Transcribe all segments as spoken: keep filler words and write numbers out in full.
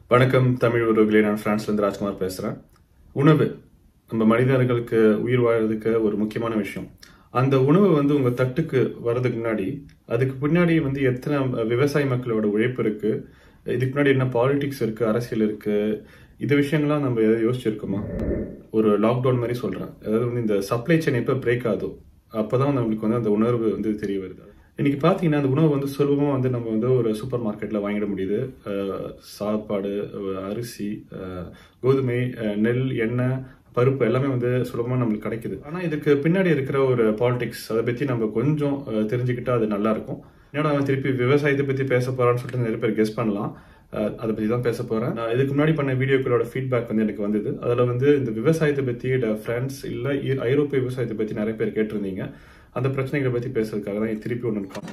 வணக்கம் தமிழ் உறவுகளே, நான் பிரான்ஸ்லேருந்து ராஜ்குமார் பேசுகிறேன். உணவு நம்ம மனிதர்களுக்கு உயிர் வாழ்றதுக்கு ஒரு முக்கியமான விஷயம். அந்த உணவு வந்து உங்கள் தட்டுக்கு வர்றதுக்கு முன்னாடி அதுக்கு பின்னாடி வந்து எத்தனை விவசாய மக்களோட உழைப்பு இருக்குது, இதுக்கு முன்னாடி என்ன பாலிடிக்ஸ் இருக்குது, அரசியல் இருக்குது, இந்த விஷயங்கள்லாம் நம்ம எதாவது யோசிச்சிருக்கோமா? ஒரு லாக்டவுன் மாதிரி சொல்கிறேன். அதாவது வந்து இந்த சப்ளை செயின் எப்போ பிரேக் ஆகுதோ அப்போ தான் நம்மளுக்கு வந்து அந்த உணர்வு வந்து தெரிய வருது. இன்னைக்கு பார்த்தீங்கன்னா அந்த உணவு வந்து சுலபமாக வந்து நம்ம வந்து ஒரு சூப்பர் மார்க்கெட்டில் வாங்கிட முடியுது. சாப்பாடு, அரிசி, கோதுமை, நெல், எண்ணெய், பருப்பு எல்லாமே வந்து சுலபமாக நம்மளுக்கு கிடைக்குது. ஆனால் இதுக்கு பின்னாடி இருக்கிற ஒரு பாலிடிக்ஸ், அதை பற்றி நம்ம கொஞ்சம் தெரிஞ்சுக்கிட்டா அது நல்லா இருக்கும். ஏன்னா அவன் திருப்பி விவசாயத்தை பற்றி பேச போகிறான்னு சொல்லிட்டு நிறைய பேர் கெஸ் பண்ணலாம். அதை பற்றி தான் பேச போகிறேன். நான் இதுக்கு முன்னாடி பண்ண வீடியோக்களோட ஃபீட்பேக் வந்து எனக்கு வந்தது. அதில் வந்து இந்த விவசாயத்தை பற்றி ஃப்ரான்ஸ் இல்லை ஐரோப்பிய விவசாயத்தை பற்றி நிறைய பேர் கேட்டிருந்தீங்க. அந்த பிரச்சனைகளை பற்றி பேசுறதுக்காக தான் திருப்பி ஒன்று இருக்கோம்.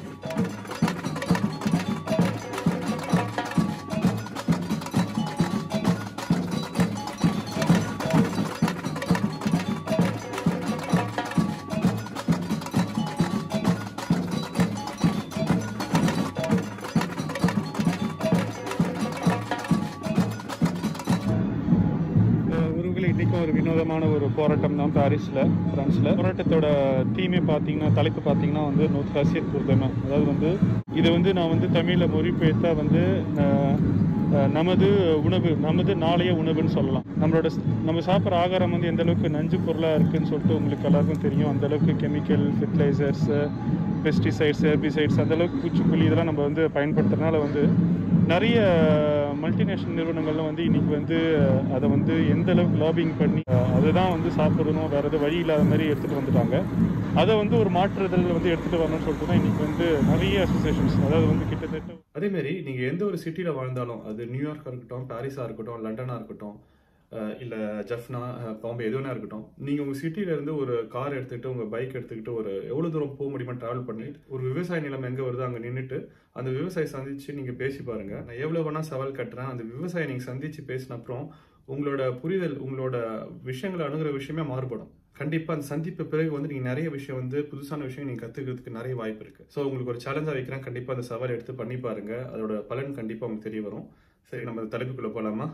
இன்றைக்கும் ஒரு வினோதமான ஒரு போராட்டம் தான் பாரிஸில், ஃப்ரான்ஸில். போராட்டத்தோட தீமே பார்த்தீங்கன்னா, தலைப்பு பார்த்தீங்கன்னா வந்து நோத் ஹசியத் புர்தமா. அதாவது வந்து இதை வந்து நான் வந்து தமிழில் மொழிபெயர்த்தா வந்து நமது உணவு, நமது நாளைய உணவுன்னு சொல்லலாம். நம்மளோட நம்ம சாப்பிட்ற ஆகாரம் வந்து எந்த அளவுக்கு நஞ்சு பொருளாக இருக்குதுன்னு சொல்லிட்டு உங்களுக்கு எல்லாருக்கும் தெரியும். அந்தளவுக்கு கெமிக்கல், ஃபெர்டிலைசர்ஸு, பெஸ்டிசைட்ஸ், ஹெர்பிசைட்ஸ், அந்தளவுக்கு பூச்சிக்கொல்லி இதெல்லாம் நம்ம வந்து பயன்படுத்துறதுனால வந்து நிறைய மல்டிநேஷனல் நிறுவனங்கள்லாம் வந்து இன்றைக்கி வந்து அதை வந்து எந்த அளவுக்கு லாபிங் பண்ணி அதுதான் வந்து சாப்பிடணும், வேறு எதுவும் வழி இல்லாத மாதிரி எடுத்துகிட்டு வந்துட்டாங்க. அதை வந்து ஒரு மாற்றுதல் வந்து எடுத்துகிட்டு வரணும்னு சொல்லிட்டு தான் இன்றைக்கி வந்து நிறைய அசோசியேஷன்ஸ், அதாவது வந்து கிட்டத்தட்ட அதேமாரி நீங்கள் எந்த ஒரு சிட்டியில் வாழ்ந்தாலும், அது நியூயார்க்காக இருக்கட்டும், பாரிஸாக இருக்கட்டும், லண்டனாக இருக்கட்டும், இல்லை ஜஃப்னா, பாம்பே, எது வேணா இருக்கட்டும், நீங்கள் உங்கள் சிட்டியிலேருந்து ஒரு கார் எடுத்துக்கிட்டு, உங்கள் பைக் எடுத்துக்கிட்டு ஒரு எவ்வளோ தூரம் போக முடியுமா ட்ராவல் பண்ணிட்டு ஒரு விவசாய நிலம் எங்கே வருதோ அங்கே நின்றுட்டு அந்த விவசாயி சந்திச்சு நீங்கள் பேசி பாருங்கள். நான் எவ்வளோ வேணால் சவால் கட்டுறேன், அந்த விவசாயி நீங்கள் சந்திச்சு பேசின அப்புறம் உங்களோட புரிதல், உங்களோட விஷயங்களை அணுகிற விஷயமே மாறுபடும். கண்டிப்பாக அந்த சந்திப்பு பிறகு வந்து நீங்கள் நிறைய விஷயம் வந்து புதுசான விஷயம் நீங்கள் கற்றுக்கிறதுக்கு நிறைய வாய்ப்பு இருக்குது. ஸோ உங்களுக்கு ஒரு சேலஞ்சாக வைக்கிறேன், கண்டிப்பாக அந்த சவால் எடுத்து பண்ணி பாருங்கள். அதோட பலன் கண்டிப்பாக உங்களுக்கு தெரிய வரும். சரி, நம்ம அந்த தலைப்புக்குள்ளே போகலாமா?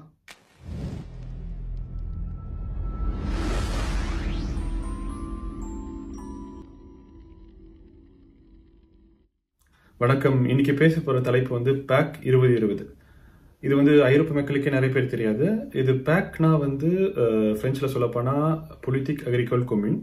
வணக்கம். இன்னைக்கு பேச போகிற தலைப்பு வந்து பேக் இருபது இருபது. இது வந்து ஐரோப்பிய மக்களுக்கே நிறைய பேர் தெரியாது. இது பேக்னா வந்து ஃப்ரெஞ்சில் சொல்லப்போனால் பொலிட்டிக் அக்ரிகோல் கொம்யூன்.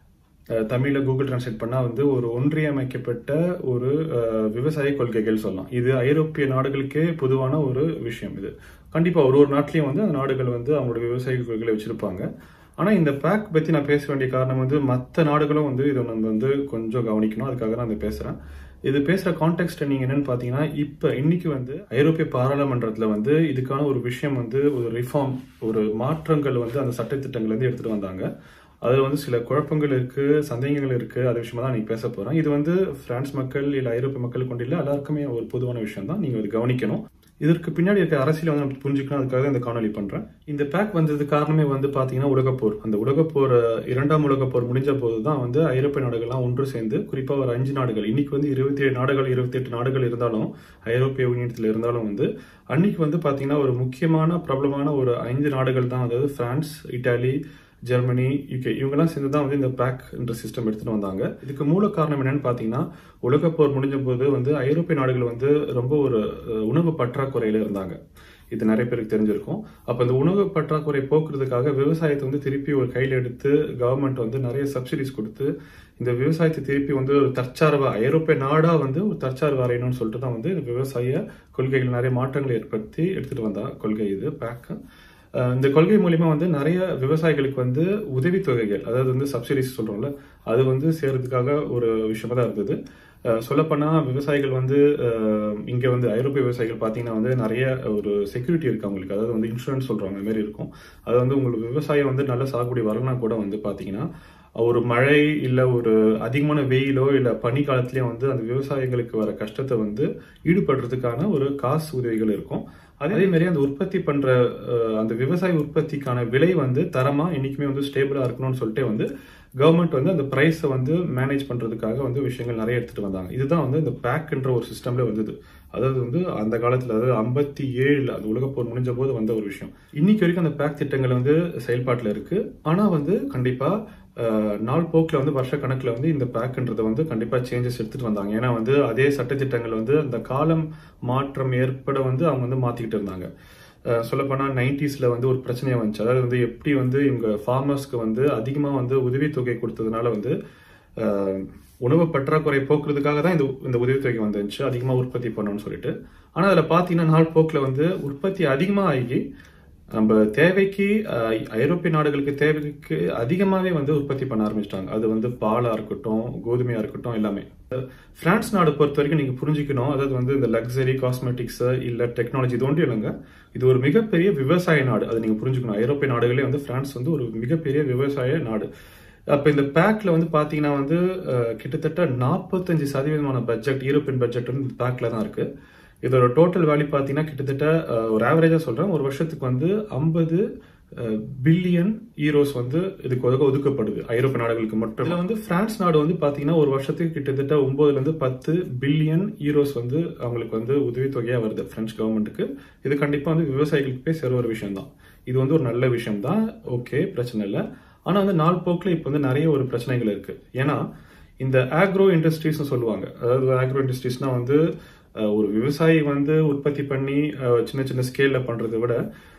தமிழில் கூகுள் டிரான்ஸ்லேட் பண்ணால் வந்து ஒரு ஒன்றியமைக்கப்பட்ட ஒரு விவசாய கொள்கைகள் சொல்லலாம். இது ஐரோப்பிய நாடுகளுக்கே பொதுவான ஒரு விஷயம். இது கண்டிப்பாக ஒரு ஒரு நாட்டிலையும் வந்து அந்த நாடுகள் வந்து அவங்களோட விவசாய கொள்கைகளை வச்சுருப்பாங்க. ஆனால் இந்த பேக் பற்றி நான் பேச வேண்டிய காரணம் வந்து மற்ற நாடுகளும் வந்து இதை நம்ம வந்து கொஞ்சம் கவனிக்கணும். அதுக்காக நான் இதை பேசுகிறேன். இது பேசுகிற கான்டெக்ட் நீங்கள் என்னென்னு பார்த்தீங்கன்னா, இப்போ இன்னைக்கு வந்து ஐரோப்பிய பாராளுமன்றத்தில் வந்து இதுக்கான ஒரு விஷயம் வந்து ஒரு ரிஃபார்ம், ஒரு மாற்றங்கள் வந்து அந்த சட்டத்திட்டங்கள் வந்து எடுத்துகிட்டு வந்தாங்க. அதில் வந்து சில குழப்பங்கள் இருக்குது, சந்தேகங்கள் இருக்குது. அது விஷயமா தான் நீங்கள் பேச போகிறேன். இது வந்து பிரான்ஸ் மக்கள் இல்லை ஐரோப்பிய மக்கள் கொண்டு இல்லை, எல்லாருக்குமே ஒரு பொதுவான விஷயம் தான். நீங்கள் அது கவனிக்கணும். இதற்கு பின்னாடி இருக்க அரசியலை வந்து நம்ம புரிஞ்சுக்கணும். அதுக்காக இந்த காணொலி பண்ணுறேன். இந்த பேக் வந்தது காரணமே வந்து பார்த்தீங்கன்னா உலகப்போர். அந்த உலகப்போர், இரண்டாம் உலகப்போர் முடிஞ்ச போது தான் வந்து ஐரோப்பிய நாடுகள்லாம் ஒன்று சேர்ந்து, குறிப்பாக ஒரு அஞ்சு நாடுகள், இன்னைக்கு வந்து இருபத்தி ஏழு நாடுகள் இருபத்தி எட்டு நாடுகள் இருந்தாலும், ஐரோப்பிய யூனியத்தில் இருந்தாலும் வந்து அன்னைக்கு வந்து பார்த்தீங்கன்னா ஒரு முக்கியமான பிரபலமான ஒரு ஐந்து நாடுகள் தான். அதாவது பிரான்ஸ், இட்டாலி, ஜெர்மனி, யூகே, இவங்கெல்லாம் சேர்ந்து தான் வந்து இந்த பேக் என்ற சிஸ்டம் எடுத்துகிட்டு வந்தாங்க. இதுக்கு மூல காரணம் என்னன்னு பார்த்தீங்கன்னா, உலகப்போர் முடிஞ்ச போது வந்து ஐரோப்பிய நாடுகள் வந்து ரொம்ப ஒரு உணவு பற்றாக்குறையில் இருந்தாங்க. இது நிறைய பேருக்கு தெரிஞ்சிருக்கும். அப்போ இந்த உணவு பற்றாக்குறை போக்குறதுக்காக விவசாயத்தை வந்து திருப்பி ஒரு கையில் எடுத்து கவர்மெண்ட் வந்து நிறைய சப்சிடிஸ் கொடுத்து இந்த விவசாயத்தை திருப்பி வந்து ஒரு தற்சார்பு ஐரோப்பிய நாடா வந்து ஒரு தற்சார்பு அறையணும்னு சொல்லிட்டு தான் வந்து விவசாய கொள்கைகள் நிறைய மாற்றங்களை ஏற்படுத்தி எடுத்துட்டு வந்தா கொள்கை இது பேக். இந்த கொள்கை மூலிமா வந்து நிறைய விவசாயிகளுக்கு வந்து உதவித்தொகைகள், அதாவது வந்து சப்சிடிஸ் சொல்றோம்ல, அது வந்து சேர்றதுக்காக ஒரு விஷயமா தான் இருந்தது. சொல்லப்போனால் விவசாயிகள் வந்து இங்கே வந்து ஐரோப்பிய விவசாயிகள் பார்த்தீங்கன்னா வந்து நிறைய ஒரு செக்யூரிட்டி இருக்குது அவங்களுக்கு. அதாவது வந்து இன்சூரன்ஸ் சொல்கிறாங்க, அது மாதிரி இருக்கும். அது வந்து உங்களுக்கு விவசாயம் வந்து நல்ல சாகுபடி வரலாம் கூட வந்து பார்த்தீங்கன்னா ஒரு மழை இல்லை ஒரு அதிகமான வெயிலோ இல்லை பனி காலத்துலேயும் வந்து அந்த விவசாயிகளுக்கு வர கஷ்டத்தை வந்து ஈடுபடுறதுக்கான ஒரு காசு உதவிகள் இருக்கும். அதே மாதிரி அந்த உற்பத்தி பண்ற அந்த விவசாய உற்பத்திக்கான விலை வந்து தரமா இன்னைக்குமே வந்து ஸ்டேபிளா இருக்கணும்னு சொல்லிட்டு வந்து கவர்மெண்ட் வந்து அந்த பிரைஸை வந்து மேனேஜ் பண்றதுக்காக வந்து விஷயங்கள் நிறைய எடுத்துட்டு வந்தாங்க. இதுதான் வந்து இந்த பேக்ன்ற ஒரு சிஸ்டம்ல வந்தது. அதாவது வந்து அந்த காலத்துல அதாவது ஐம்பத்தி ஏழுல அது உலகப்போர் முடிஞ்ச போது வந்த ஒரு விஷயம். இன்னைக்கு வரைக்கும் அந்த பேக் திட்டங்கள் வந்து செயல்பாட்டில் இருக்கு. ஆனா வந்து கண்டிப்பா நாள் போக்கில் வந்து வருஷ கணக்கில் வந்து இந்த பேக்ன்றதை வந்து கண்டிப்பா சேஞ்சஸ் எடுத்துட்டு வந்தாங்க. ஏன்னா வந்து அதே சட்டத்திட்டங்கள் வந்து அந்த காலம் மாற்றம் ஏற்பட வந்து அவங்க வந்து மாத்திக்கிட்டு இருந்தாங்க. சொல்லப்போனா நைன்டிஸ்ல வந்து ஒரு பிரச்சனையா வந்துச்சு. அதாவது வந்து எப்படி வந்து இவங்க ஃபார்மர்ஸ்க்கு வந்து அதிகமா வந்து உதவித்தொகை கொடுத்ததுனால வந்து உணவு பற்றாக்குறை போக்குறதுக்காக தான் இந்த இந்த உதவித்தொகை வந்துச்சு, அதிகமா உற்பத்தி பண்ணணும்னு சொல்லிட்டு. ஆனா அதுல பாத்தீங்கன்னா நாள் போக்குல வந்து உற்பத்தி அதிகமா ஆகி நம்ம தேவைக்கு ஐரோப்பிய நாடுகளுக்கு தேவைக்கு அதிகமாவே வந்து உற்பத்தி பண்ண ஆரம்பிச்சிட்டாங்க. அது வந்து பாலா இருக்கட்டும், கோதுமையா இருக்கட்டும், எல்லாமே. பிரான்ஸ் நாடு பொறுத்த வரைக்கும் நீங்க புரிஞ்சுக்கணும், அதாவது வந்து இந்த லக்ஸரி காஸ்மெட்டிக்ஸ் இல்ல டெக்னாலஜி இது ஒன்றும் இல்லைங்க, இது ஒரு மிகப்பெரிய விவசாய நாடு. அது நீங்க புரிஞ்சுக்கணும். ஐரோப்பிய நாடுகளே வந்து பிரான்ஸ் வந்து ஒரு மிகப்பெரிய விவசாய நாடு. அப்ப இந்த பேக்ல வந்து பாத்தீங்கன்னா வந்து கிட்டத்தட்ட நாற்பத்தஞ்சு சதவீதமான பட்ஜெட், யூரோப்பியன் பட்ஜெட் வந்து பேக்ல தான் இருக்கு. இதோட டோட்டல் வேல்யூ பாத்தீங்கன்னா கிட்டத்தட்ட ஒரு ஆவரேஜா சொல்றேன், ஒரு வருஷத்துக்கு வந்து ஐம்பது பில்லியன் யூரோஸ் வந்து இதுக்கு ஒதுக்கப்படுது ஐரோப்பிய நாடுகளுக்கு மட்டும். இதுல வந்து பிரான்ஸ் நாடு வந்து பாத்தீங்கன்னா ஒரு வருஷத்துக்கு கிட்டத்தட்ட ஒன்பதுல இருந்து பத்து பில்லியன் யூரோஸ் வந்து அவங்களுக்கு வந்து உதவித்தொகையா வருது பிரெஞ்சு கவர்மெண்ட்டுக்கு. இது கண்டிப்பா வந்து விவசாயிகளுக்கு போய் சேர ஒரு விஷயம் தான். இது வந்து ஒரு நல்ல விஷயம் தான், ஓகே, பிரச்சனை இல்லை. ஆனா வந்து நாள் போக்குல இப்ப வந்து நிறைய ஒரு பிரச்சனைகள் இருக்கு. ஏன்னா இந்த ஆக்ரோ இண்டஸ்ட்ரீஸ் சொல்லுவாங்க. அதாவது ஆக்ரோ இண்டஸ்ட்ரீஸ்னா வந்து ஒரு விவசாயி வந்து உற்பத்தி பண்ணி சின்ன சின்ன ஸ்கேல்ல பண்றதை விட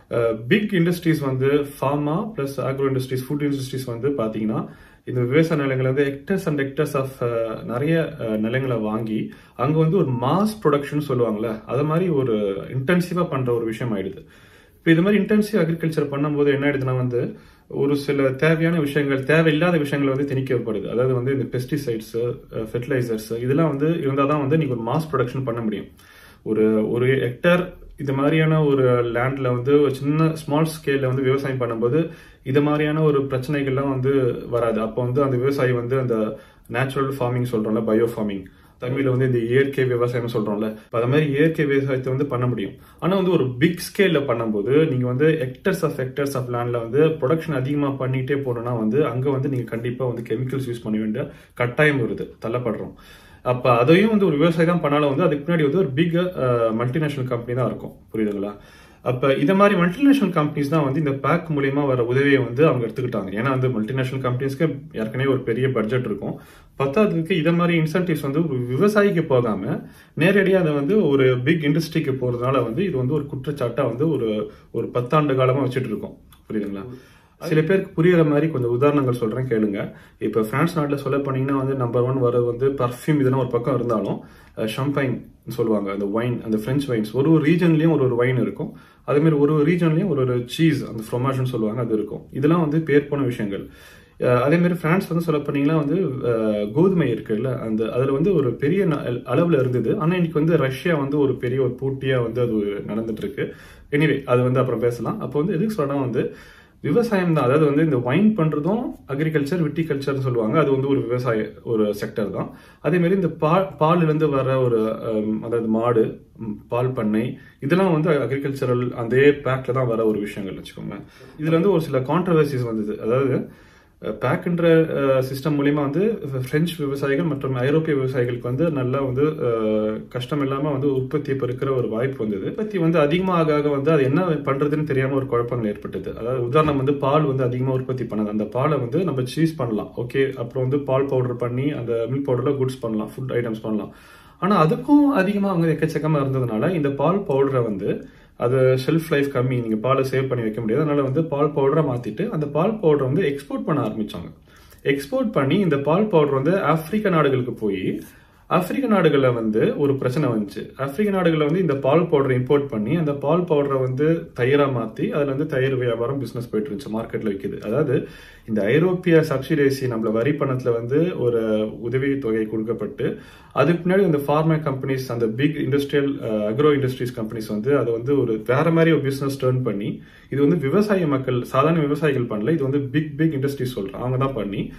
பிக் இண்டஸ்ட்ரீஸ் வந்து pharma plus agro industries, food industries வந்து பாத்தீங்கன்னா இந்த விவசாய நிலங்களை வந்து ஹெக்டர்ஸ் அண்ட் ஹெக்டர்ஸ் ஆஃப் நிறைய நிலங்களை வாங்கி அங்க வந்து ஒரு மாஸ் ப்ரொடக்ஷன் சொல்லுவாங்கல்ல, அது மாதிரி ஒரு இன்டென்சிவா பண்ற ஒரு விஷயம் ஆயிடுது. இப்போ இது மாதிரி இன்டென்சிவ் அக்ரிகல்ச்சர் பண்ணும்போது என்ன ஆயிடுதுன்னா வந்து ஒரு சில தேவையான விஷயங்கள், தேவையில்லாத விஷயங்கள் வந்து திணிக்கப்படுது. அதாவது வந்து இந்த பெஸ்டிசைட்ஸ், ஃபெர்டிலைசர்ஸ் இதெல்லாம் வந்து இருந்தால் தான் வந்து நீங்க ஒரு மாஸ் ப்ரொடக்ஷன் பண்ண முடியும். ஒரு ஒரு ஹெக்டர் இது மாதிரியான ஒரு லேண்ட்ல வந்து ஒரு சின்ன ஸ்மால் ஸ்கேல்ல வந்து விவசாயம் பண்ணும்போது இது மாதிரியான ஒரு பிரச்சனைகள்லாம் வந்து வராது. அப்போ வந்து அந்த விவசாயி வந்து அந்த நேச்சுரல் ஃபார்மிங் சொல்றோம்ல, பயோ ஃபார்மிங், தமிழ்ல வந்து இந்த இயற்கை விவசாயம் சொல்றோம்ல, அது மாதிரி இயற்கை விவசாயத்தை வந்து பண்ண முடியும். ஆனா வந்து ஒரு பிக் ஸ்கேல்ல பண்ணும்போது நீங்க வந்து ஹெக்டர்ஸ் ஆஃப் ஹெக்டர்ஸ் ஆஃப் லேண்ட்ல வந்து ப்ரொடக்ஷன் அதிகமா பண்ணிட்டே போனோம்னா வந்து அங்க வந்து நீங்க கண்டிப்பா வந்து கெமிக்கல்ஸ் யூஸ் பண்ண வேண்டிய கட்டாயம் வருது, தள்ளப்படுறோம். அப்ப அதையும் வந்து ஒரு விவசாயி தான் பண்ணாலும் வந்து அதுக்கு முன்னாடி வந்து ஒரு பிக் மல்டிநேஷனல் கம்பெனி தான் இருக்கும், புரியுதுங்களா? அப்ப இந்த மாதிரி மல்டிநேஷனல் கம்பெனிஸ் தான் வந்து இந்த பேக் மூலியமா வர உதவியை வந்து அவங்க எடுத்துக்கிட்டாங்க. ஏன்னா வந்து மல்டிநேஷனல் கம்பெனிஸ்க்கு ஏற்கனவே ஒரு பெரிய பட்ஜெட் இருக்கும். பத்தாவதுக்கு இதை மாதிரி இன்சென்டிவ்ஸ் வந்து விவசாயிக்கு போகாம நேரடியாக அதை வந்து ஒரு பிக் இண்டஸ்ட்ரிக்கு போறதுனால வந்து இது வந்து ஒரு குற்றச்சாட்டா வந்து ஒரு ஒரு பத்தாண்டு காலமா வச்சுட்டு இருக்கோம், புரியுதுங்களா? சில பேருக்கு புரியுற மாதிரி கொஞ்சம் உதாரணங்கள் சொல்றேன், கேளுங்க. இப்ப பிரான்ஸ் நாட்டுல சொல்ல போனீங்கன்னா வந்து நம்பர் ஒன் வர வந்து பர்ஃபியூம், இதெல்லாம் ஒரு பக்கம் இருந்தாலும் ஷாம்பைன் சொல்லுவாங்க, அந்த வைன், அந்த பிரெஞ்சு வைன்ஸ். ஒரு ஒரு ரீஜன்லயும் ஒரு ஒரு வைன் இருக்கும். அதே மாதிரி ஒரு ஒரு ரீஜன்லயும் ஒரு ஒரு சீஸ், அந்த ஃப்ரோமாஜ்னு சொல்லுவாங்க, அது இருக்கும். இதெல்லாம் வந்து பேர் போன விஷயங்கள். அதே மாதிரி பிரான்ஸ் வந்து சொல்ல போனீங்கன்னா வந்து கோதுமை இருக்குல்ல, அந்த அதுல வந்து ஒரு பெரிய அளவுல இருந்தது. ஆனா இன்னைக்கு வந்து ரஷ்யா வந்து ஒரு பெரிய ஒரு போட்டியா வந்து அது நடந்துட்டு இருக்கு. எனிவே அது வந்து அப்புறம் பேசலாம். அப்போ வந்து எதுக்கு சொல்றா வந்து விவசாயம் தான். அதாவது வந்து இந்த வைன் பண்றதும் அக்ரிகல்ச்சர், விட்டிகல்ச்சர் சொல்லுவாங்க, அது வந்து ஒரு விவசாய ஒரு செக்டர் தான். அதே மாதிரி இந்த பால் பால்ல இருந்து வர ஒரு அதாவது மாடு, பால் பண்ணை, இதெல்லாம் வந்து அக்ரிகல்ச்சரல் அதே பேக்ல தான் வர ஒரு விஷயங்கள் வச்சுக்கோங்க. இதுல வந்து ஒரு சில கான்ட்ரவர்சிஸ் வந்தது. அதாவது பேக்ன்ற சிஸ்டம் மூலியமா வந்து பிரெஞ்சு விவசாயிகள் மற்றும் ஐரோப்பிய விவசாயிகளுக்கு வந்து நல்லா வந்து கஷ்டம் இல்லாம வந்து உற்பத்தியை பெருக்கிற ஒரு வாய்ப்பு வந்தது. உற்பத்தி வந்து அதிகமாக ஆக வந்து அது என்ன பண்றதுன்னு தெரியாம ஒரு குழப்பங்கள் ஏற்பட்டது. அதாவது உதாரணம் வந்து பால் வந்து அதிகமா உற்பத்தி பண்ணது, அந்த பாலை வந்து நம்ம சீஸ் பண்ணலாம், ஓகே, அப்புறம் வந்து பால் பவுடர் பண்ணி அந்த மில்க் பவுடர்ல குட்ஸ் பண்ணலாம், ஃபுட் ஐட்டம்ஸ் பண்ணலாம். ஆனா அதுக்கும் அதிகமா அவங்க எக்கச்சக்கமா இருந்ததுனால இந்த பால் பவுடரை வந்து அது ஷெல்ஃப் லைஃப் கம்மி, நீங்க பாலை சேவ் பண்ணி வைக்க முடியாது, அதனால வந்து பால் பவுடரை மாத்திட்டு அந்த பால் பவுடரை வந்து எக்ஸ்போர்ட் பண்ண ஆரம்பிச்சாங்க. எக்ஸ்போர்ட் பண்ணி இந்த பால் பவுடர் வந்து ஆப்பிரிக்க நாடுகளுக்கு போய் ஆப்பிரிக்க நாடுகளில் வந்து ஒரு பிரச்சனை வந்துச்சு. ஆப்பிரிக்க நாடுகளில் வந்து இந்த பால் பவுடரை இம்போர்ட் பண்ணி அந்த பால் பவுடரை வந்து தயிரா மாத்தி அதுல வந்து தயிர் வியாபாரம் பிசினஸ் போயிட்டு இருந்துச்சு, மார்க்கெட்ல விற்குது. அதாவது இந்த ஐரோப்பிய சப்சிடைசி நம்மள வரி பணத்துல வந்து ஒரு உதவி தொகை கொடுக்கப்பட்டு அதுக்கு பின்னாடி இந்த ஃபார்மா கம்பெனிஸ், அந்த big industrial agro industries companies வந்து அதை வந்து ஒரு வேற மாதிரி ஒரு பிசினஸ் டர்ன் பண்ணி, இது வந்து விவசாய மக்கள், சாதாரண விவசாயிகள் பண்ணல, இது வந்து பிக் பிக் இண்டஸ்ட்ரீஸ் சொல்றேன், அவங்க தான் பண்ணி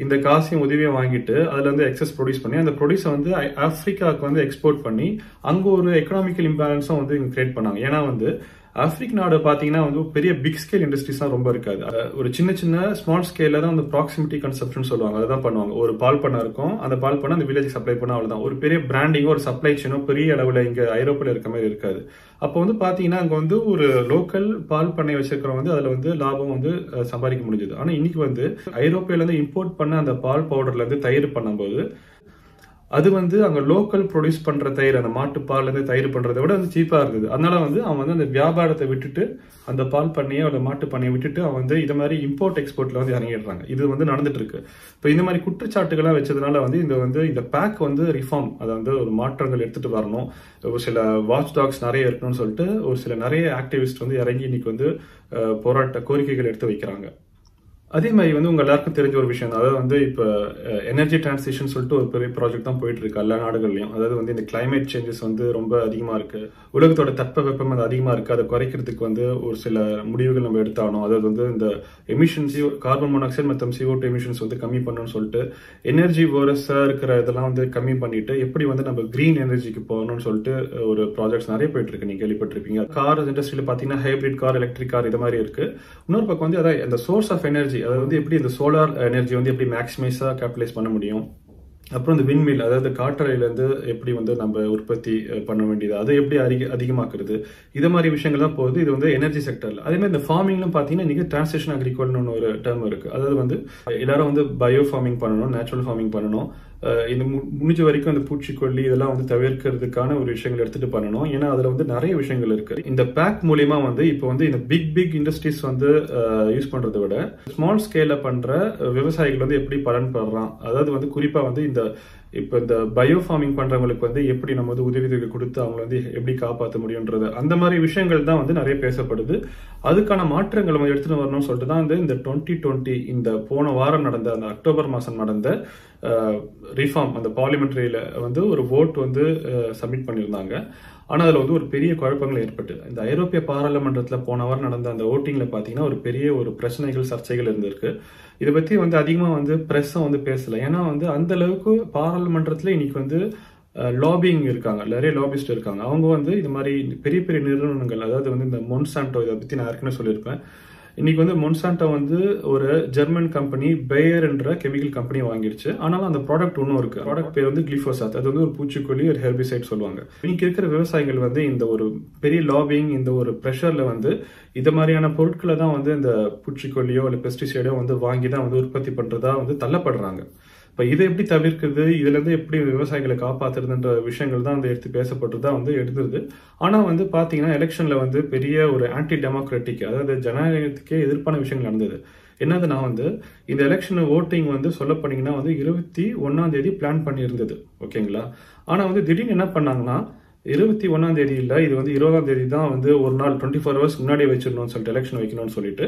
இந்த காசையும் உதவியை வாங்கிட்டு அதுல இருந்து எக்ஸஸ் ப்ரொடியூஸ் பண்ணி அந்த ப்ரொடியூஸை வந்து ஆப்பிரிக்காவுக்கு வந்து எக்ஸ்போர்ட் பண்ணி அங்க ஒரு எக்கனாமிக்கல் இம்பேலன்ஸும் வந்து இங்க கிரியேட் பண்ணாங்க. ஏன்னா வந்து ஆப்பிரிக் நாடு பாத்தீங்கன்னா வந்து பெரிய பிக் ஸ்கேல் இண்டஸ்ட்ரீஸ் தான் ரொம்ப இருக்காது. ஒரு சின்ன சின்ன ஸ்மால் ஸ்கேல்ல தான் வந்து ப்ராக்சிமிட்டி கன்சப்ஷன் சொல்லுவாங்க, அதான் பண்ணுவாங்க. ஒரு பால் பண்ண இருக்கும், அந்த பால் பண்ண அந்த வில்லேஜ் சப்ளை பண்ண அவ்வளவுதான். ஒரு பெரிய பிராண்டிங்கோ ஒரு சப்ளை செயினோ பெரிய அளவுல இங்க ஐரோப்பில இருக்க மாதிரி இருக்காது. அப்போ வந்து பாத்தீங்கன்னா அங்க வந்து ஒரு லோக்கல் பால் பண்ணை வச்சிருக்கிறவங்க வந்து அதுல வந்து லாபம் வந்து சம்பாதிக்க முடிஞ்சது. ஆனா இன்னைக்கு வந்து ஐரோப்பியில இருந்து இம்போர்ட் பண்ண அந்த பால் பவுடர்ல இருந்து தயிர் பண்ணும்போது அது வந்து அங்க லோக்கல் ப்ரொடியூஸ் பண்ற தயிர், அந்த மாட்டு பால் இருந்து தயிர் பண்றதை விட வந்து சீப்பா இருக்குது. அதனால வந்து அவன் வந்து அந்த வியாபாரத்தை விட்டுட்டு அந்த பால் பண்ணையோ அந்த மாட்டு பண்ணையை விட்டுட்டு அவன் வந்து இது மாதிரி இம்போர்ட் எக்ஸ்போர்ட்ல வந்து இறங்கிடுறாங்க. இது வந்து நடந்துட்டு இருக்கு. இப்போ இந்த மாதிரி குற்றச்சாட்டுகள்லாம் வச்சதுனால வந்து இந்த வந்து இந்த பேக் வந்து ரிஃபார்ம், அதை வந்து ஒரு மாற்றங்கள் எடுத்துட்டு வரணும், ஒரு சில வாட்ச் டாக்ஸ் நிறைய இருக்கணும்னு சொல்லிட்டு ஒரு சில நிறைய ஆக்டிவிஸ்ட் வந்து இறங்கி இன்னைக்கு வந்து போராட்ட கோரிக்கைகள் எடுத்து வைக்கிறாங்க. அதே மாதிரி வந்து உங்க எல்லாருக்கும் தெரிஞ்ச ஒரு விஷயம், அதாவது வந்து இப்போ எனர்ஜி டிரான்சிஷன் சொல்லிட்டு ஒரு பெரிய ப்ராஜெக்ட் தான் போயிட்டு இருக்கு எல்லா நாடுகள்லயும். அதாவது வந்து இந்த கிளைமேட் சேஞ்சஸ் வந்து ரொம்ப அதிகமா இருக்கு, உலகத்தோட தட்பவெப்பம் அது அதிகமா இருக்கு, அதை குறைக்கிறதுக்கு வந்து ஒரு சில முடிவுகள் நம்ம எடுத்தாகணும். அதாவது வந்து இந்த எமிஷன்ஸ், கார்பன் மோனாக்சைடு மற்றும் சிஓ டூ எமிஷன்ஸ் வந்து கம்மி பண்ணணும்னு சொல்லிட்டு எனர்ஜி ஓரஸா இருக்கிற இதெல்லாம் வந்து கம்மி பண்ணிட்டு எப்படி வந்து நம்ம கிரீன் எனர்ஜிக்கு போகணும்னு சொல்லிட்டு ஒரு ப்ராஜெக்ட்ஸ் நிறைய போயிட்டு இருக்கு, நீங்க கேள்விப்பட்டிருப்பீங்க. கார் இண்டஸ்ட்ரியில பாத்தீங்கன்னா ஹைபிரிட் கார், எலக்ட்ரிக் கார் இது மாதிரி இருக்கு. இன்னொரு பக்கம் வந்து அதான் இந்த சோர்ஸ் ஆஃப் எனர்ஜி, அதாவது வந்து எப்படி இந்த சோலார் எனர்ஜி வந்து எப்படி மேக்ஸிமைஸா கேபிட்டலைஸ் பண்ண முடியும், அப்புறம் இந்த விண்மில், அதாவது காற்றறையில இருந்து எப்படி வந்து நம்ம உற்பத்தி பண்ண வேண்டியது, அதை எப்படி அதிக அதிகமாக்குறது, இது மாதிரி விஷயங்கள் தான் போகுது. இது வந்து எனர்ஜி செக்டர்ல. அதே மாதிரி இந்த ஃபார்மிங்லாம் பாத்தீங்கன்னா இன்னைக்கு டிரான்ஸ்லேஷன் அக்ரிகல்ச்சர்னு ஒரு டேர்ம் இருக்கு. அதாவது வந்து எல்லாரும் வந்து பயோ ஃபார்மிங் பண்ணணும், நேச்சுரல் ஃபார்மிங் பண்ணணும், இந்த முடிஞ்ச வரைக்கும் அந்த பூச்சிக்கொல்லி இதெல்லாம் வந்து தவிர்க்கிறதுக்கான ஒரு விஷயங்கள் எடுத்துட்டு பண்ணணும். ஏன்னா அதுல வந்து நிறைய விஷயங்கள் இருக்கு. இந்த பேக் மூலியமா வந்து இப்போ வந்து இந்த பிக் பிக் இண்டஸ்ட்ரீஸ் வந்து யூஸ் பண்றதை விட ஸ்மால் ஸ்கேல்ல பண்ற விவசாயிகள் வந்து எப்படி பலன் பெறலாம், அதாவது வந்து குறிப்பா வந்து இந்த இப்ப இந்த பயோ ஃபார்மிங் பண்றவங்களுக்கு வந்து எப்படி நம்ம வந்து உதவி கொடுத்து அவங்களை வந்து எப்படி காப்பாற்ற முடியும்ன்றது, அந்த மாதிரி விஷயங்கள் தான் வந்து நிறைய பேசப்படுது. அதுக்கான மாற்றங்கள் நம்ம எடுத்துட்டு வரணும்னு சொல்லிட்டு தான் வந்து இந்த டுவெண்ட்டி டுவெண்ட்டி இந்த போன வாரம் நடந்த அந்த அக்டோபர் மாசம் நடந்த ரிஃபார்ம், அந்த பார்லிமெண்ட்ரியில வந்து ஒரு ஓட் வந்து சப்மிட் பண்ணியிருந்தாங்க. ஆனா அதுல வந்து ஒரு பெரிய குழப்பங்கள் ஏற்பட்டு இந்த ஐரோப்பிய பாராளுமன்றத்துல போன வாரம் நடந்த அந்த ஓட்டிங்ல பாத்தீங்கன்னா ஒரு பெரிய ஒரு பிரச்சனைகள், சர்ச்சைகள் இருந்திருக்கு. இதை பத்தி வந்து அதிகமா வந்து பிரஸ்ஸும் வந்து பேசல. ஏன்னா வந்து அந்த அளவுக்கு பாராளுமன்றத்துல இன்னைக்கு வந்து லாபிங் இருக்காங்க, நிறைய லாபிஸ்ட் இருக்காங்க. அவங்க வந்து இது மாதிரி பெரிய பெரிய நிறுவனங்கள், அதாவது வந்து இந்த மொன்சாண்டோ, இதை பத்தி நான் ஏற்கனவே சொல்லியிருப்பேன். இன்னைக்கு வந்து மொன்சாண்டோ வந்து ஒரு ஜெர்மன் கம்பெனி பேயர் என்ற கெமிக்கல் கம்பெனி வாங்கிடுச்சு. ஆனாலும் அந்த ப்ராடக்ட் ஒன்றும் இருக்கு. ப்ராடக்ட் பேர் வந்து கிளிஃபோசாட். அது வந்து ஒரு பூச்சிக்கொல்லி, ஒரு ஹெர்பிசைட் சொல்லுவாங்க. இன்னைக்கு இருக்கிற விவசாயிகள் வந்து இந்த ஒரு பெரிய லாபிங், இந்த ஒரு ப்ரெஷர்ல வந்து இது மாதிரியான பொருட்களை தான் வந்து இந்த பூச்சிக்கொல்லியோ இல்லை பெஸ்டிசைடோ வந்து வாங்கி தான் வந்து உற்பத்தி பண்றதா வந்து தள்ளப்படுறாங்க. இப்ப இதை எப்படி தவிர்க்கிறது, இதுல இருந்து எப்படி விவசாயிகளை காப்பாத்துறதுன்ற விஷயங்கள் தான் வந்து எடுத்து பேசப்பட்டுதான் வந்து எடுத்துருது. ஆனா வந்து பாத்தீங்கன்னா எலெக்ஷன்ல வந்து பெரிய ஒரு ஆன்டி டெமோக்ராட்டிக், அதாவது ஜனநாயகத்துக்கே எதிர்ப்பான விஷயங்கள் நடந்தது. என்னதுன்னா வந்து இந்த எலெக்ஷன் ஓட்டிங் வந்து சொல்ல போனீங்கன்னா வந்து இருபத்தி ஒன்னாம் தேதி பிளான் பண்ணி இருந்தது, ஓகேங்களா. ஆனா வந்து திடீர்னு என்ன பண்ணாங்கன்னா இருபத்தி ஒன்னாம் தேதி இல்ல, இது வந்து இருபதாம் தேதி தான் வந்து ஒரு நாள் டுவெண்ட்டி ஃபோர் ஹவர்ஸ் முன்னாடியே வச்சிடணும்னு சொல்லிட்டு எலெக்ஷன் வைக்கணும்னு சொல்லிட்டு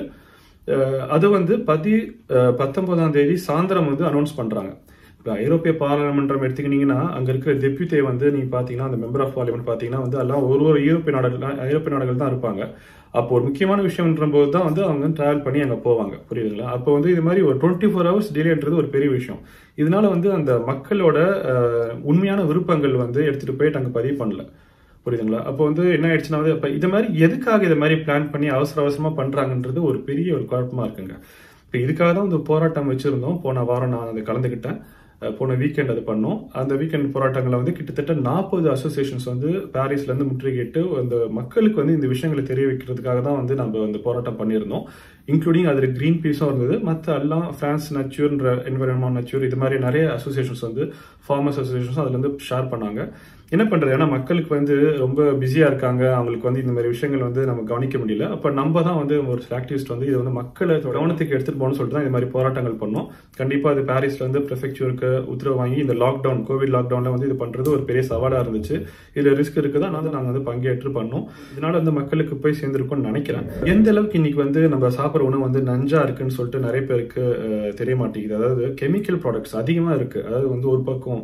அது வந்து பதி பத்தொன்பதாம் தேதி சாயந்தரம் வந்து அனௌன்ஸ் பண்றாங்க. இப்போ ஐரோப்பிய பாராளுமன்றம் எடுத்துக்கிட்டீங்கன்னா அங்க இருக்கிற டெப்யூட்டே வந்து நீங்க பாத்தீங்கன்னா அந்த மெம்பர் ஆஃப் பார்லிமெண்ட் பாத்தீங்கன்னா வந்து எல்லாம் ஒரு ஒரு யூரோப்பிய நாடுகள் ஐரோப்பிய நாடுகள் தான் இருப்பாங்க. அப்போ ஒரு முக்கியமான விஷயம்ன்ற போது தான் வந்து அவங்க டிராவல் பண்ணி அங்க போவாங்க, புரியுதுங்களா. அப்போ வந்து இது மாதிரி ஒரு டுவெண்ட்டி ஃபோர் ஹவர்ஸ் டிலேன்றது ஒரு பெரிய விஷயம். இதனால வந்து அந்த மக்களோட உண்மையான விருப்பங்கள் வந்து எடுத்துட்டு போயிட்டு அங்க பதிவு பண்ணல, புரியுதுங்களா. அப்போ வந்து என்ன ஆயிடுச்சுன்னா வந்து அப்ப இது மாதிரி எதுக்காக இதை மாதிரி பிளான் பண்ணி அவசர அவசரமா பண்றாங்கன்றது ஒரு பெரிய ஒரு குழப்பமா இருக்குங்க. இப்ப இதுக்காக தான் இந்த போராட்டம் வச்சிருந்தோம். போன வாரம் நான் அதை கலந்துக்கிட்டேன். போன வீக்கெண்ட் அது பண்ணோம். அந்த வீக்கெண்ட் போராட்டங்களை வந்து கிட்டத்தட்ட நாற்பது அசோசியேஷன்ஸ் வந்து பாரிஸ்ல இருந்து முற்றுகையிட்டு அந்த மக்களுக்கு வந்து இந்த விஷயங்களை தெரிய வைக்கிறதுக்காக தான் வந்து நம்ம அந்த போராட்டம் பண்ணியிருந்தோம். இன்க்ளூடிங் அதுல கிரீன் பீஸும் இருந்தது, மற்ற எல்லாம் பிரான்ஸ் நச்சூர்ன்ற என்வரன்மெண்ட் நச்சூர், இது மாதிரி நிறைய அசோசியேஷன்ஸ் வந்து ஃபார்மர்ஸ் அசோசியேஷன்ஸ் அதுல இருந்து ஷேர் பண்ணாங்க. என்ன பண்றது, ஏன்னா மக்களுக்கு வந்து ரொம்ப பிஸியா இருக்காங்க, அவங்களுக்கு வந்து இந்த மாதிரி விஷயங்கள் வந்து நம்ம கவனிக்க முடியல. அப்ப நம்ம தான் வந்து ஒரு ஆக்டிவிஸ்ட் வந்து இதை வந்து மக்களை கவனத்துக்கு எடுத்துட்டு போகணும்னு சொல்லிட்டு தான் இந்த மாதிரி போராட்டங்கள் பண்ணோம். கண்டிப்பா அது பாரிஸ்ல வந்து பிரெஃபெக்சருக்கு உத்தரவு வாங்கி இந்த லாக்டவுன், கோவிட் லாக்டவுன்ல வந்து இது பண்றது ஒரு பெரிய சவாலா இருந்துச்சு. இதுல ரிஸ்க் இருக்குதான், அதனால நாங்க வந்து பங்கேற்று பண்ணோம். இதனால வந்து மக்களுக்கு போய் சேர்ந்திருக்கும்னு நினைக்கிறேன். எந்த அளவுக்கு இன்னைக்கு வந்து நம்ம சாப்பிட்ற உணவு வந்து நஞ்சா இருக்குன்னு சொல்லிட்டு நிறைய பேருக்கு தெரிய மாட்டேங்குது. அதாவது கெமிக்கல் ப்ராடக்ட்ஸ் அதிகமா இருக்கு. அதாவது வந்து ஒரு பக்கம்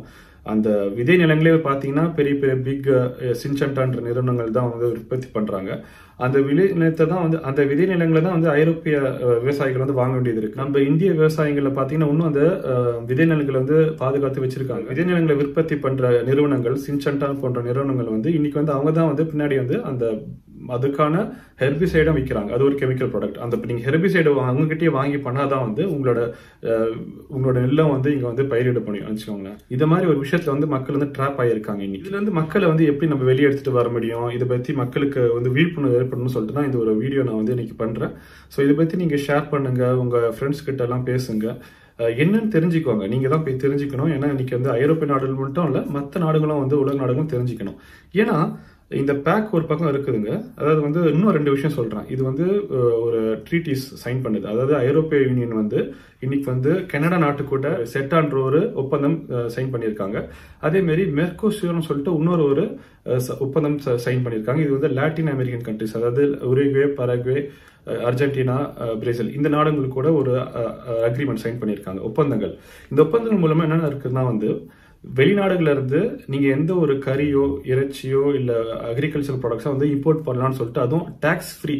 அந்த விதை நிலங்களே பார்த்தீங்கன்னா பெரிய பெரிய பிக் சின்சென்டான்ற நிறுவனங்கள் தான் வந்து உற்பத்தி பண்றாங்க. அந்த விதை நிலத்தை தான் வந்து அந்த விதை நிலங்களை தான் வந்து ஐரோப்பிய விவசாயிகள் வந்து வாங்க வேண்டியது இருக்கு. நம்ம இந்திய விவசாயிகளை பார்த்தீங்கன்னா இன்னும் அந்த விதை நிலங்களை வந்து பாதுகாத்து வச்சிருக்காங்க. விதை நிலங்களை உற்பத்தி பண்ற நிறுவனங்கள் சின்சென்டா போன்ற நிறுவனங்கள் வந்து இன்னைக்கு வந்து அவங்க தான் வந்து பின்னாடி வந்து அந்த அதுக்கான ஹெர்பிசைடும் விற்கிறாங்க. அது ஒரு கெமிக்கல் ப்ராடக்ட். அந்த நீங்க ஹெர்பிசைடு அவங்ககிட்டயே வாங்கி பண்ணாதான் வந்து உங்களோட உங்களோட நெல்லம் வந்து இங்க வந்து பயிரிட முடியும் வச்சுக்கோங்களேன். இந்த மாதிரி ஒரு விஷயத்துல வந்து மக்கள் வந்து ட்ராப் ஆயிருக்காங்க. இன்னைக்கு இதுல இருந்து மக்களை வந்து எப்படி நம்ம வெளியே எடுத்துட்டு வர முடியும், இதை பத்தி மக்களுக்கு வந்து விழிப்புணர்வு ஏற்படணும்னு சொல்லிட்டு தான் இந்த ஒரு வீடியோ நான் வந்து இன்னைக்கு பண்றேன். ஸோ இதை பத்தி நீங்க ஷேர் பண்ணுங்க, உங்க ஃப்ரெண்ட்ஸ் கிட்ட எல்லாம் பேசுங்க, என்னன்னு தெரிஞ்சுக்கோங்க. நீங்க தான் போய் தெரிஞ்சுக்கணும். ஏன்னா இன்னைக்கு வந்து ஐரோப்பிய நாடுகள் மட்டும் இல்ல, மற்ற நாடுகளும் வந்து உலக நாடுகளும் தெரிஞ்சுக்கணும். ஏன்னா இந்த பேக் ஒரு பக்கம் இருக்குதுங்க. அதாவது வந்து இன்னும் ரெண்டு விஷயம் சொல்றேன். இது வந்து ஒரு ட்ரீட்டிஸ் சைன் பண்ணுது. அதாவது ஐரோப்பிய யூனியன் வந்து இன்னைக்கு வந்து கனடா நாட்டு கூட செட்டான்ற ஒரு ஒப்பந்தம் சைன் பண்ணியிருக்காங்க. அதே மாதிரி மெர்கோசூர்னு சொல்லிட்டு இன்னொரு ஒரு ஒப்பந்தம் சைன் பண்ணியிருக்காங்க. இது வந்து லாட்டின் அமெரிக்கன் கண்ட்ரிஸ், அதாவது உருகுவே, பரகுவே, அர்ஜென்டினா, பிரேசில் இந்த நாடுகளுக்கு கூட ஒரு அக்ரிமெண்ட் சைன் பண்ணியிருக்காங்க, ஒப்பந்தங்கள். இந்த ஒப்பந்தங்கள் மூலமா என்னென்ன இருக்குன்னா வந்து வெளிநாடுகள்ல இருந்து நீங்க எந்த ஒரு கறியோ இறைச்சியோ இல்ல அக்ரிகல்ச்சர் ப்ராடக்ட்ஸோ வந்து இம்போர்ட் பண்ணலாம்னு சொல்லிட்டு, அதுவும் டாக்ஸ் ஃப்ரீ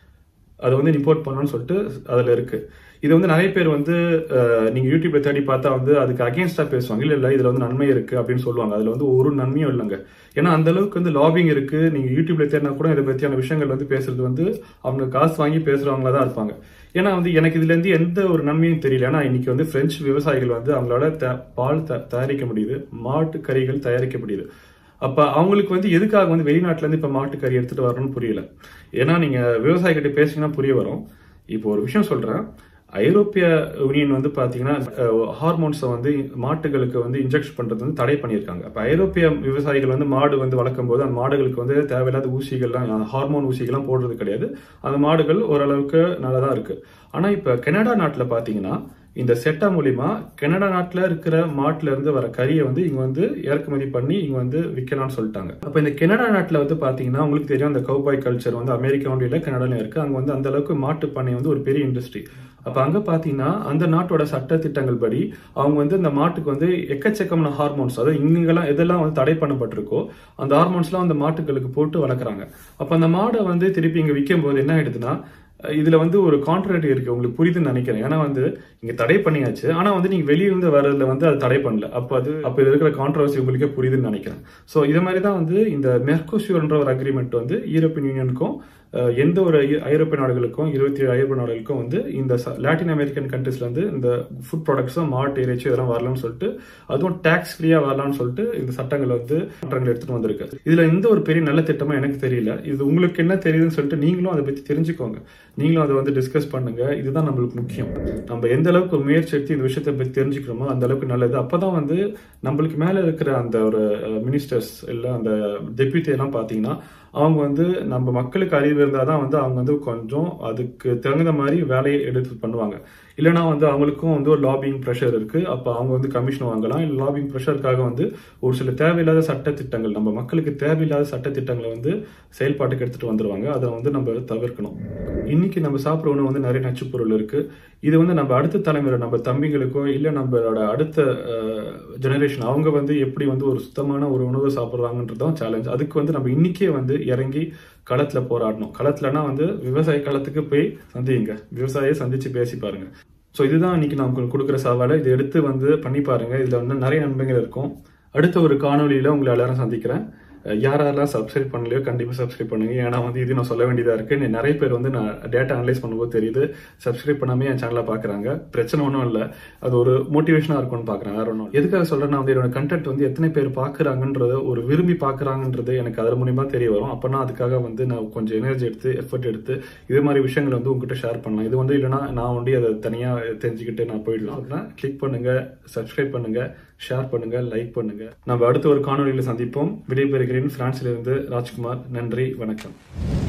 அதை வந்து இம்போர்ட் பண்ணலாம்னு சொல்லிட்டு அதுல இருக்கு. இது வந்து நிறைய பேர் வந்து நீங்க யூடியூப்ல தேடி பார்த்தா வந்து அதுக்கு அகேன்ஸ்டா பேசுவாங்க. இல்ல இல்ல இதுல வந்து நன்மை இருக்கு அப்படின்னு சொல்லுவாங்க. அதுல வந்து ஒரு நன்மையும் இல்லைங்க. ஏன்னா அந்த அளவுக்கு வந்து லாபிங் இருக்கு. நீங்க யூடியூப்ல தேடினா கூட இதை பத்தியான விஷயங்கள் வந்து பேசுறது வந்து அவங்க காசு வாங்கி பேசுறவங்களா தான் இருப்பாங்க. ஏன்னா வந்து எனக்கு இதுல இருந்து எந்த ஒரு நன்மையும் தெரியல. ஏன்னா இன்னைக்கு வந்து பிரெஞ்சு விவசாயிகள் வந்து அவங்களோட பால் தயாரிக்க முடியுது, மாட்டு கறிகள் தயாரிக்க முடியுது. அப்ப அவங்களுக்கு வந்து எதுக்காக வந்து வெளிநாட்டுல இருந்து இப்ப மாட்டு கறி எடுத்துட்டு வரணும்னு புரியல. ஏன்னா நீங்க விவசாயிகிட்ட பேசிங்கன்னா புரிய வரும். இப்போ ஒரு விஷயம் சொல்றேன். ஐரோப்பிய யூனியன் வந்து பாத்தீங்கன்னா ஹார்மோன்ஸை வந்து மாட்டுகளுக்கு வந்து இன்ஜெக்ட் பண்றது வந்து தடை பண்ணியிருக்காங்க. அப்ப ஐரோப்பிய விவசாயிகள் வந்து மாடு வந்து வளர்க்கும் போது அந்த மாடுகளுக்கு வந்து தேவையில்லாத ஊசிகள்லாம், ஹார்மோன் ஊசிகள்லாம் போடுறது கிடையாது. அந்த மாடுகள் ஓரளவுக்கு நல்லதா இருக்கு. ஆனா இப்ப கனடா நாட்டுல பாத்தீங்கன்னா இந்த செட்டா மூலியமா கனடா நாட்டுல இருக்கிற மாட்டுல இருந்து வர கறியை வந்து இங்க வந்து இறக்குமதி பண்ணி இங்க வந்து விற்கலாம்னு சொல்லிட்டாங்க. அப்ப இந்த கனடா நாட்டுல வந்து பாத்தீங்கன்னா உங்களுக்கு தெரியும், அந்த கவுபாய் கல்ச்சர் வந்து அமெரிக்காவில கனடாலயும் இருக்கு. அங்க வந்து அந்த அளவுக்கு மாட்டு பண்ணை வந்து ஒரு பெரிய இண்டஸ்ட்ரி. அப்ப அங்க பாத்தீங்கன்னா அந்த நாட்டோட சட்ட திட்டங்கள் படி அவங்க வந்து இந்த மாட்டுக்கு வந்து எக்கச்சக்கமான ஹார்மோன்ஸ், அதாவது இங்கெல்லாம் எதெல்லாம் வந்து தடை பண்ணப்பட்டிருக்கோ அந்த ஹார்மோன்ஸ் எல்லாம் அந்த மாட்டுகளுக்கு போட்டு வளர்க்குறாங்க. அப்ப அந்த மாடை வந்து திருப்பி இங்க விற்கும் போது என்ன ஆயிடுதுன்னா இதுல வந்து ஒரு கான்ட்ராக்ட் இருக்கு. உங்களுக்கு புரியுதுன்னு நினைக்கிறேன். ஏன்னா வந்து இங்க தடை பண்ணியாச்சு, ஆனா வந்து நீங்க வெளியிருந்து வர்றதுல வந்து அது தடை பண்ணல. அப்ப அது அப்ப இதுல இருக்கிற கான்ட்ரவர்சி உங்களுக்கே புரியுதுன்னு நினைக்கிறேன். சோ இது மாதிரி தான் வந்து இந்த மெர்கோசூர்ன்ற ஒரு அக்ரிமெண்ட் வந்து யூரோப்பியன் யூனியனுக்கும் எந்த ஒரு ஐரோப்பிய நாடுகளுக்கும் இருபத்தி ஏழு ஐரோப்பிய நாடுகளுக்கும் வந்து இந்த லாட்டின் அமெரிக்கன் கண்ட்ரீஸ்ல இருந்து இந்த ஃபுட் ப்ராடக்ட்ஸும் மாட்டு இறைச்சி இதெல்லாம் வரலாம்னு சொல்லிட்டு, அதுவும் டாக்ஸ் ஃப்ரீயா வரலாம்னு சொல்லிட்டு இந்த சட்டங்கள் வந்து சட்டங்கள் எடுத்துட்டு வந்திருக்கு. இதுல எந்த ஒரு பெரிய நல்ல திட்டமா எனக்கு தெரியல. இது உங்களுக்கு என்ன தெரியுதுன்னு சொல்லிட்டு நீங்களும் அதை பத்தி தெரிஞ்சுக்கோங்க. நீங்களும் அதை வந்து டிஸ்கஸ் பண்ணுங்க. இதுதான் நம்மளுக்கு முக்கியம். நம்ம எந்த அளவுக்கு முயற்சி எடுத்து இந்த விஷயத்தை பத்தி தெரிஞ்சுக்கிறோமோ அந்த அளவுக்கு நல்லது. அப்பதான் வந்து நம்மளுக்கு மேல இருக்கிற அந்த ஒரு மினிஸ்டர்ஸ் இல்ல அந்த டெப்யூட்டி எல்லாம் பாத்தீங்கன்னா அவங்க வந்து நம்ம மக்களுக்கு அறிவு இருந்தாதான் வந்து அவங்க வந்து கொஞ்சம் அதுக்கு தகுந்த மாதிரி வேலையை எடுத்து பண்ணுவாங்க. இல்லைன்னா வந்து அவங்களுக்கும் வந்து ஒரு லாபிங் ப்ரெஷர் இருக்கு. அப்ப அவங்க வந்து கமிஷன் வாங்கலாம். இல்லை லாபிங் ப்ரெஷருக்காக வந்து ஒரு சில தேவையில்லாத சட்ட திட்டங்கள், நம்ம மக்களுக்கு தேவையில்லாத சட்ட திட்டங்களை வந்து செயல்பாட்டுக்கு எடுத்துட்டு வந்துருவாங்க. அதை வந்து நம்ம தவிர்க்கணும். இன்னைக்கு நம்ம சாப்பிட்ற உணவு வந்து நிறைய நச்சுப்பொருள் இருக்கு. இது வந்து நம்ம அடுத்த தலைமுறை, நம்ம தம்பிங்களுக்கோ இல்ல நம்மளோட அடுத்த ஜெனரேஷன் அவங்க வந்து எப்படி வந்து ஒரு சுத்தமான ஒரு உணவு சாப்பிடுறாங்கன்றதுதான் சேலஞ்ச். அதுக்கு வந்து நம்ம இன்னைக்கே வந்து இறங்கி களத்துல போராடணும். களத்துலனா வந்து விவசாய களத்துக்கு போய் சந்திங்க, விவசாயியை சந்திச்சு பேசி பாருங்க. ஸோ இதுதான் இன்னைக்கு நான் உங்களுக்கு கொடுக்குற சவாலை. இதை எடுத்து வந்து பண்ணி பாருங்க. இதுல வந்து நிறைய நன்மைகள் இருக்கும். அடுத்த ஒரு காணொலியில உங்களை எல்லாரும் சந்திக்கிறேன். யாரெல்லாம் சப்ஸ்கிரைப் பண்ணலையோ கண்டிப்பா சப்ஸ்கிரைப் பண்ணுங்க. ஏன்னா வந்து இது நான் சொல்ல வேண்டியதா இருக்கு. நிறைய பேர் வந்து நான் டேட்டா அனலைஸ் பண்ணும்போது தெரியுது சப்ஸ்கிரைப் பண்ணாமே என் சேனலை பாக்குறாங்க. பிரச்சனை ஒன்றும் இல்லை, அது ஒரு மோட்டிவேஷனா இருக்கும்னு பாக்குறாங்க. வேற ஒன்றும் எதுக்காக சொல்றேன்னா வந்து என்னோட கண்டென்ட் வந்து எத்தனை பேர் பாக்குறாங்கன்றது, ஒரு விரும்பி பாக்குறாங்கன்றது எனக்கு அதன் மூலியமா தெரிய வரும். அப்பனா அதுக்காக வந்து நான் கொஞ்சம் எனர்ஜி எடுத்து எஃபர்ட் எடுத்து இது மாதிரி விஷயங்களை வந்து உங்ககிட்ட ஷேர் பண்ணலாம். இது வந்து இல்லைன்னா நான் வந்து அதை தனியா தெரிஞ்சுக்கிட்டு நான் போயிடலாம். கிளிக் பண்ணுங்க, சப்ஸ்கிரைப் பண்ணுங்க, ஷேர் பண்ணுங்க, லைக் பண்ணுங்க. நம்ம அடுத்த ஒரு காணொலியில சந்திப்போம். விடைபெறுகிறேன் பிரான்சிலிருந்து ராஜ்குமார். நன்றி, வணக்கம்.